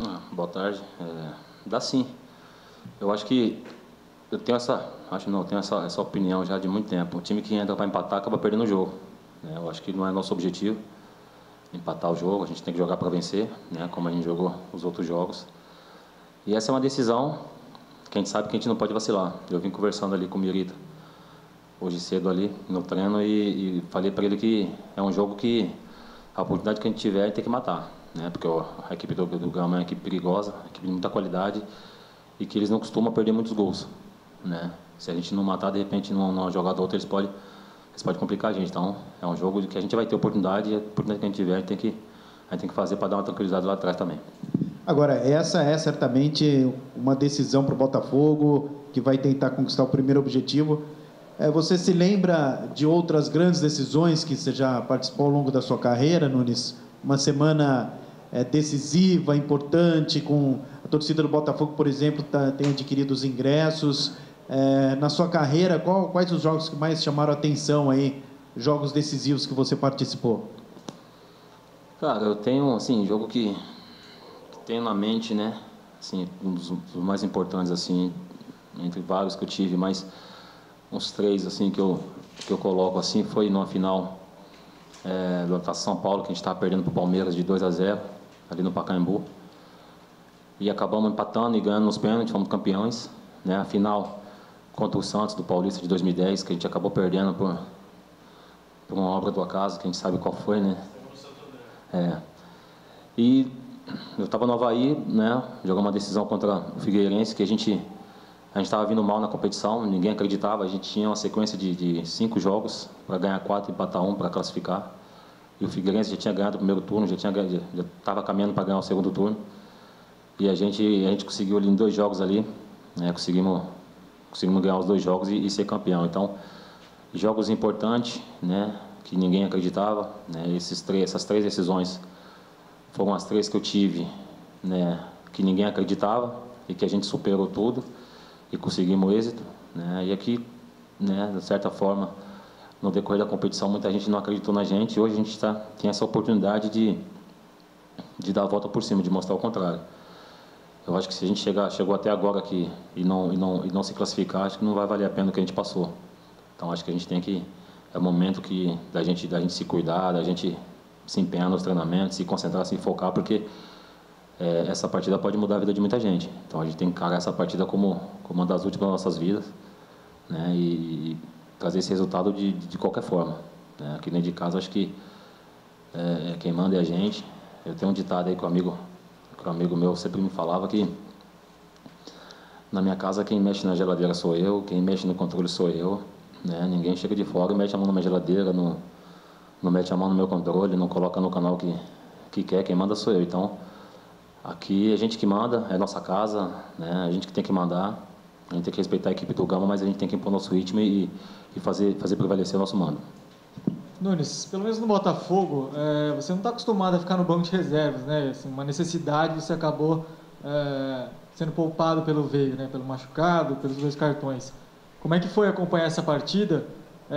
Boa tarde. Dá sim. Eu acho que eu tenho essa opinião já de muito tempo. O time que entra para empatar acaba perdendo o jogo, né? Eu acho que não é nosso objetivo empatar o jogo. A gente tem que jogar para vencer, né? Como a gente jogou os outros jogos. E essa é uma decisão que a gente sabe que a gente não pode vacilar. Eu vim conversando ali com o Mirita hoje cedo ali no treino e falei para ele que é um jogo que a oportunidade que a gente tiver tem que matar, né? Porque a equipe do Gama é uma equipe perigosa, uma equipe de muita qualidade e que eles não costumam perder muitos gols, né? Se a gente não matar, de repente, numa jogada ou outra, eles podem complicar a gente. Então, é um jogo que a gente vai ter oportunidade e a oportunidade que a gente tiver, a gente tem que fazer para dar uma tranquilidade lá atrás também. Agora, essa é certamente uma decisão para o Botafogo, que vai tentar conquistar o primeiro objetivo. Você se lembra de outras grandes decisões que você já participou ao longo da sua carreira, Nunes? Uma semana decisiva, importante, com a torcida do Botafogo, por exemplo, tem adquirido os ingressos. Na sua carreira, quais os jogos que mais chamaram a atenção aí, jogos decisivos que você participou? Cara, eu tenho, assim, jogo que tenho na mente, né? Assim, um dos mais importantes, assim, entre vários que eu tive, mas uns 3, assim, que eu coloco, assim, foi numa final do Taça São Paulo, que a gente estava perdendo para o Palmeiras de 2-0, ali no Pacaembu. E acabamos empatando e ganhando nos pênaltis, fomos campeões, né? A final contra o Santos, do Paulista, de 2010, que a gente acabou perdendo por uma obra do acaso, que a gente sabe qual foi, né? E eu estava no Avaí, né? Jogamos uma decisão contra o Figueirense, que a gente estava vindo mal na competição, ninguém acreditava. A gente tinha uma sequência de 5 jogos para ganhar 4 e empatar 1 para classificar. E o Figueirense já tinha ganhado o primeiro turno, já estava caminhando para ganhar o segundo turno. E a gente conseguiu ali em 2 jogos ali, né? Conseguimos ganhar os 2 jogos e ser campeão. Então, jogos importantes, né? Que ninguém acreditava, né? Essas 3 decisões foram as 3 que eu tive, né? Que ninguém acreditava e que a gente superou tudo e conseguimos êxito, né? E aqui, né, de certa forma, no decorrer da competição, muita gente não acreditou na gente. E hoje a gente tem essa oportunidade de dar a volta por cima, de mostrar o contrário. Eu acho que se a gente chegou até agora aqui e não se classificar, acho que não vai valer a pena o que a gente passou. Então acho que a gente tem que é o momento da gente se cuidar, da gente se empenhar nos treinamentos, se concentrar, se focar, porque essa partida pode mudar a vida de muita gente. Então a gente tem que encarar essa partida como uma das últimas das nossas vidas, né? E trazer esse resultado de qualquer forma, né? Aqui dentro de casa, acho que quem manda é a gente. Eu tenho um ditado aí que um amigo meu sempre me falava que na minha casa quem mexe na geladeira sou eu, quem mexe no controle sou eu, né? Ninguém chega de fora e mete a mão na minha geladeira, não mete a mão no meu controle, não coloca no canal que quer, quem manda sou eu. Então, aqui a gente que manda, é nossa casa, né? A gente que tem que mandar, a gente tem que respeitar a equipe do Gama, mas a gente tem que impor nosso ritmo e fazer prevalecer o nosso mando. Nunes, pelo menos no Botafogo, você não está acostumado a ficar no banco de reservas, né? Assim, uma necessidade, você acabou sendo poupado pelo Veiga, né? Pelo machucado, pelos 2 cartões. Como é que foi acompanhar essa partida?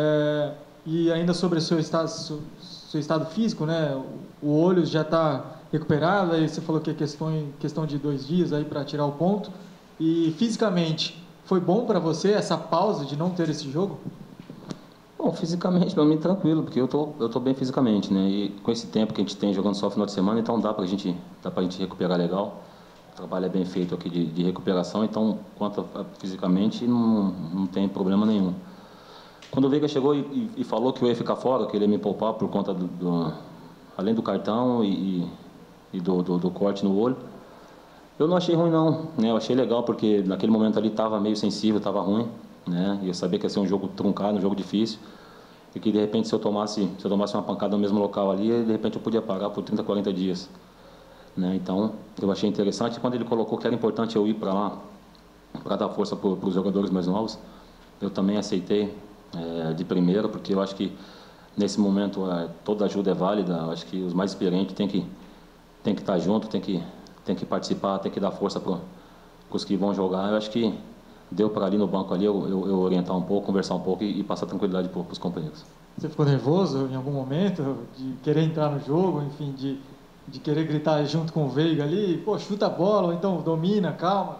E ainda sobre o seu estado físico, né? O olho já está recuperado, aí você falou que é questão de 2 dias aí para tirar o ponto. E fisicamente, foi bom para você essa pausa de não ter esse jogo? Bom, fisicamente, para mim, tranquilo, porque eu tô bem fisicamente, né? E com esse tempo que a gente tem jogando só no final de semana, então dá pra gente recuperar legal. O trabalho é bem feito aqui de recuperação, então, quanto a fisicamente, não tem problema nenhum. Quando o Veiga chegou e falou que eu ia ficar fora, que ele ia me poupar por conta além do cartão e do corte no olho, eu não achei ruim não, né? Eu achei legal porque naquele momento ali estava meio sensível, estava ruim, né? E eu sabia que ia ser um jogo truncado, um jogo difícil, e que de repente se eu tomasse uma pancada no mesmo local ali, de repente eu podia parar por 30, 40 dias, né? Então eu achei interessante. Quando ele colocou que era importante eu ir para lá para dar força para os jogadores mais novos, eu também aceitei de primeira, porque eu acho que nesse momento toda ajuda é válida. Eu acho que os mais experientes têm que estar junto, tem que participar, tem que dar força para os que vão jogar. Eu acho que deu para ali no banco ali eu orientar um pouco, conversar um pouco e passar tranquilidade para os companheiros. Você ficou nervoso em algum momento de querer entrar no jogo, enfim, de de querer gritar junto com o Veiga ali, pô, chuta a bola, ou então domina, calma?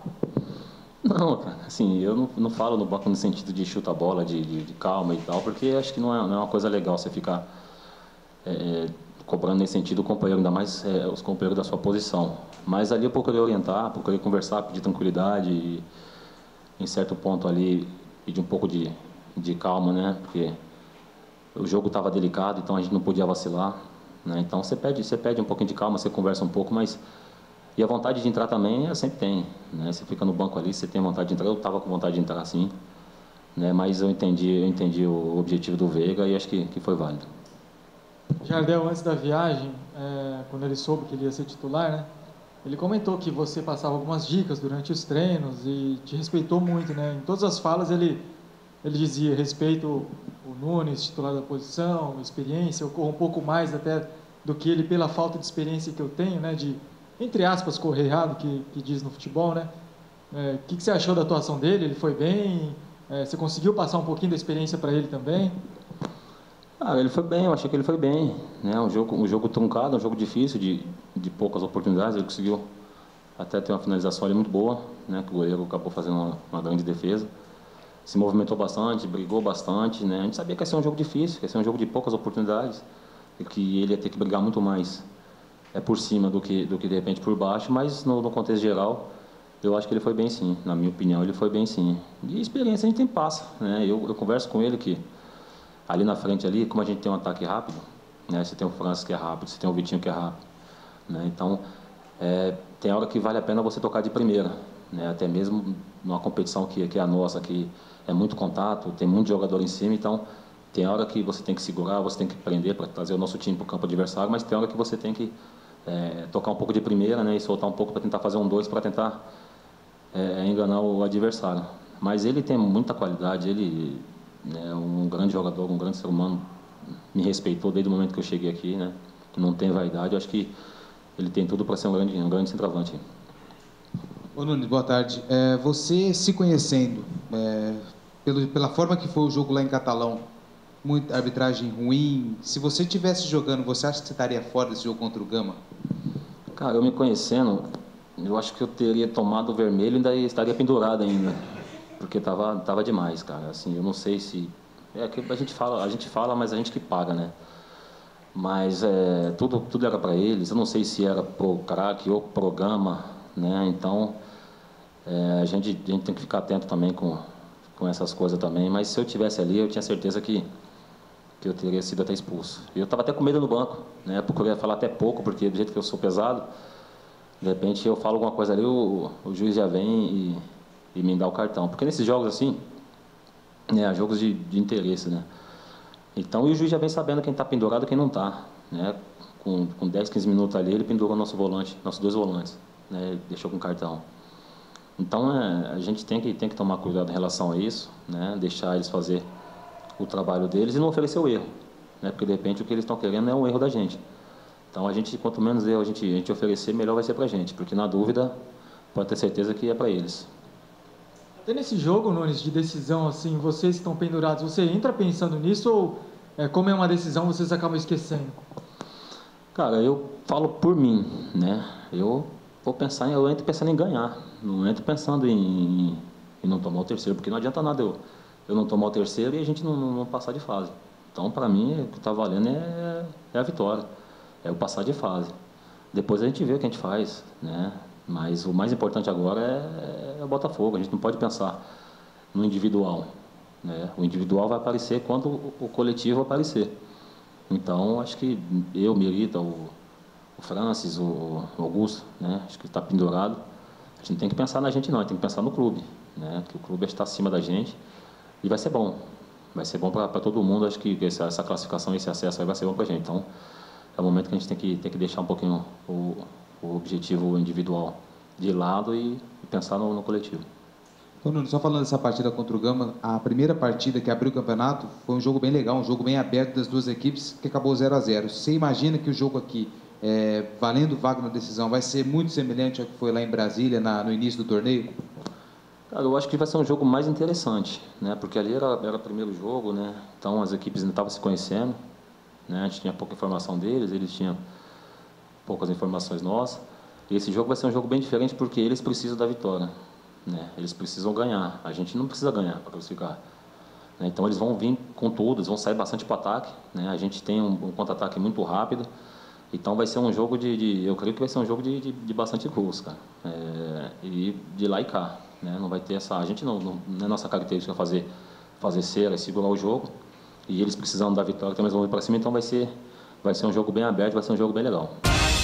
Não, cara, assim, eu não falo no banco no sentido de chuta a bola, de calma e tal, porque acho que não é uma coisa legal você ficar cobrando nesse sentido o companheiro, ainda mais os companheiros da sua posição. Mas ali eu procurei orientar, procurei conversar, pedir tranquilidade e, em certo ponto ali, pedir um pouco de calma, né? Porque o jogo estava delicado, então a gente não podia vacilar, né? Então você pede um pouquinho de calma, você conversa um pouco, mas e a vontade de entrar também, sempre tem, né? Você fica no banco ali, você tem vontade de entrar. Eu estava com vontade de entrar, sim, né? Mas eu entendi o objetivo do Veiga e acho que foi válido. Jardel, antes da viagem, quando ele soube que ele ia ser titular, né? Ele comentou que você passava algumas dicas durante os treinos e te respeitou muito, né? Em todas as falas ele dizia: respeito o Nunes, titular da posição, experiência, eu corro um pouco mais até do que ele pela falta de experiência que eu tenho, né? De, entre aspas, correr errado, que diz no futebol, né? O que você achou da atuação dele? Ele foi bem? Você conseguiu passar um pouquinho da experiência para ele também? Ah, ele foi bem, eu achei que ele foi bem, né? Um jogo truncado, um jogo difícil, de poucas oportunidades. Ele conseguiu até ter uma finalização ali muito boa, né? Que o goleiro acabou fazendo uma grande defesa. Se movimentou bastante, brigou bastante, né? A gente sabia que ia ser um jogo difícil, que ia ser um jogo de poucas oportunidades, e que ele ia ter que brigar muito mais por cima do que de repente por baixo, mas no contexto geral, eu acho que ele foi bem sim, na minha opinião, ele foi bem sim. E experiência a gente tem passa, né? Eu converso com ele que ali na frente ali, como a gente tem um ataque rápido, né? Você tem o Francis que é rápido, você tem o Vitinho que é rápido, né? Então, tem hora que vale a pena você tocar de primeira, né? Até mesmo numa competição que é a nossa, que é muito contato, tem muito jogador em cima, então tem hora que você tem que segurar, você tem que prender para trazer o nosso time para o campo adversário, mas tem hora que você tem que tocar um pouco de primeira, né? E soltar um pouco para tentar fazer um 2 para tentar enganar o adversário. Mas ele tem muita qualidade, ele é um grande jogador, um grande ser humano, me respeitou desde o momento que eu cheguei aqui, né? Não tem vaidade, eu acho que ele tem tudo para ser um grande centroavante. Ô Nunes, boa tarde. Você se conhecendo, pela forma que foi o jogo lá em Catalão, muita arbitragem ruim, se você estivesse jogando, você acha que você estaria fora desse jogo contra o Gama? Cara, eu me conhecendo, eu acho que eu teria tomado o vermelho e ainda estaria pendurado ainda, porque tava demais, cara. Assim, eu não sei se que a gente fala, mas a gente que paga, né? Mas tudo era para eles. Eu não sei se era pro craque ou pro Gama, né? Então a gente tem que ficar atento também com essas coisas também. Mas se eu tivesse ali, eu tinha certeza que eu teria sido até expulso. E eu estava até com medo no banco, né? Procurei falar até pouco, porque do jeito que eu sou pesado, de repente eu falo alguma coisa ali, o juiz já vem e me dá o cartão. Porque nesses jogos assim, jogos de interesse, né? Então, e o juiz já vem sabendo quem está pendurado e quem não está, né? Com 10, 15 minutos ali, ele pendurou nossos dois volantes, né? Ele deixou com cartão. Então, a gente tem que tomar cuidado em relação a isso, né? Deixar eles fazer o trabalho deles e não oferecer o erro, né? Porque de repente o que eles estão querendo é um erro da gente. Então quanto menos erro a gente oferecer, melhor vai ser para a gente, porque na dúvida pode ter certeza que é para eles. Até nesse jogo, Nunes, de decisão, assim, vocês estão pendurados, você entra pensando nisso ou como é uma decisão vocês acabam esquecendo? Cara, eu falo por mim, né? Eu entro pensando em ganhar, não entro pensando em não tomar o terceiro, porque não adianta nada eu não tomar o terceiro e a gente não passar de fase. Então, para mim, o que está valendo é a vitória, é o passar de fase. Depois a gente vê o que a gente faz, né? Mas o mais importante agora é o Botafogo. A gente não pode pensar no individual, né? O individual vai aparecer quando o coletivo aparecer. Então, acho que eu, Mirita, o Francis, o Augusto, né? Acho que está pendurado. A gente não tem que pensar na gente, não. A gente tem que pensar no clube, né? Que o clube está acima da gente. E vai ser bom. Vai ser bom para todo mundo. Acho que essa classificação, esse acesso aí vai ser bom para a gente. Então, é o momento que a gente tem que deixar um pouquinho o objetivo individual de lado e pensar no coletivo. Ô Nuno, só falando dessa partida contra o Gama, a primeira partida que abriu o campeonato foi um jogo bem legal, um jogo bem aberto das duas equipes, que acabou 0-0. Você imagina que o jogo aqui, valendo vaga na decisão, vai ser muito semelhante ao que foi lá em Brasília, no início do torneio? Cara, eu acho que vai ser um jogo mais interessante, né? Porque ali era o primeiro jogo, né? Então as equipes ainda estavam se conhecendo, né? A gente tinha pouca informação deles, eles tinham poucas informações nossas. E esse jogo vai ser um jogo bem diferente porque eles precisam da vitória, né? Eles precisam ganhar. A gente não precisa ganhar para classificar. Né? Então eles vão vir com tudo, eles vão sair bastante para o ataque, né? A gente tem um contra-ataque muito rápido. Então vai ser um jogo eu creio que vai ser um jogo de bastante gols, cara. E de lá e cá, né? Não vai ter essa, a gente não é nossa característica fazer cera e segurar o jogo. E eles precisando da vitória, então eles vão vir para cima, então vai ser um jogo bem aberto, vai ser um jogo bem legal.